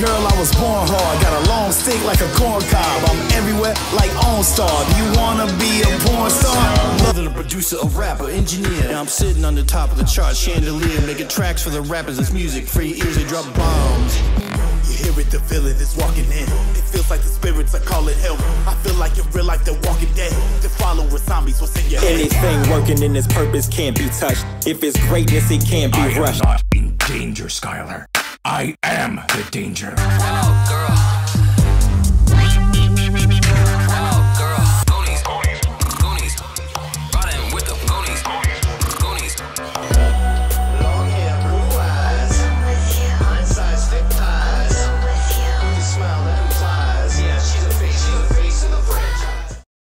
Girl, I was born hard, got a long stick like a corn cob. I'm everywhere like OnStar. Do you wanna be a porn star? More than a producer, a rapper, engineer. Now I'm sitting on the top of the chart, chandelier, making tracks for the rappers. It's music for your ears, they drop bombs. You hear it, the feeling is walking in. It feels like the spirits are calling help. I feel like in real life they're walking dead. They're following zombies, what's in your head? Anything working in its purpose can't be touched. If it's greatness, it can't be rushed. I am not in danger, Skylar. I am the danger.